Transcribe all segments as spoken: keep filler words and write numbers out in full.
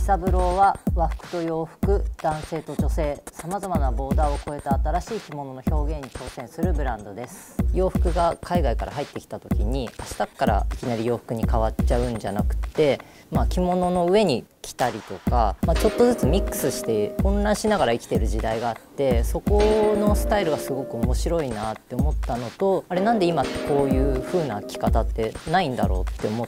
喜三郎は和服と洋服、男性と女性、さまざまなボーダーを超えた新しい着物の表現に挑戦するブランドです。洋服が海外から入ってきた時に明日からいきなり洋服に変わっちゃうんじゃなくて、まあ、着物の上に着たりとか、まあ、ちょっとずつミックスして混乱しながら生きてる時代があって、そこのスタイルがすごく面白いなって思ったのと、あれなんで今ってこういう風な着方ってないんだろうって思って、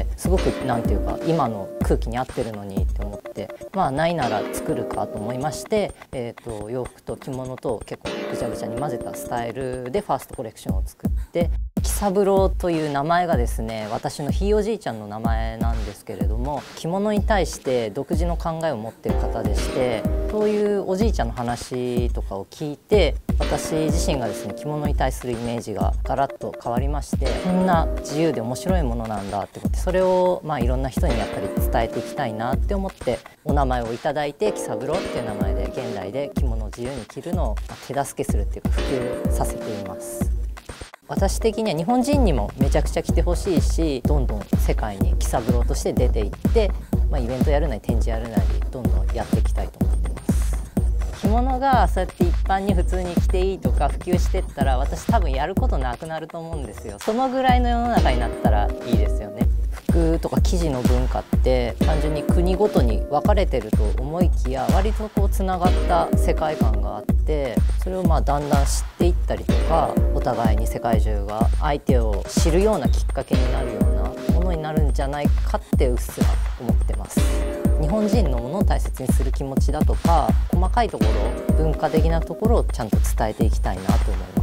すごくなんていうか今の空気に合ってるのにって思って、まあないなら作るかと思いまして、えーと洋服と着物と結構ぐちゃぐちゃに混ぜたスタイルでファーストコレクションを作って、喜三郎という名前がですね、私のひいおじいちゃんの名前なんですけれども、着物に対して独自の考えを持っている方でして、そういうおじいちゃんの話とかを聞いて、私自身がですね着物に対するイメージがガラッと変わりまして、こんな自由で面白いものなんだってことで、それをまあいろんな人にやっぱり伝えていきたいなって思ってお名前をいただいて、喜三郎っていう名前で現代で着物を自由に着るのを手助けするっていうか普及させています。私的には日本人にもめちゃくちゃ着てほしいし、どんどん世界に喜三郎として出ていって、まあ、イベントやるなり展示やるなりどんどんやっていきたいと思ってます。着物がそうやって一般に普通に着ていいとか普及してったら、私多分やることなくなると思うんですよ。そのぐらいの世の中になったらいいですよね。服とか生地の文化って単純に国ごとに分かれてると思いきや、割とこうつながった世界観があって、それをまあだんだん知っていったりとか、お互いに世界中が相手を知るようなきっかけになるようなものになるんじゃないかってうっすら思ってます。日本人のものを大切にする気持ちだとか、細かいところ、文化的なところをちゃんと伝えていきたいなと思います。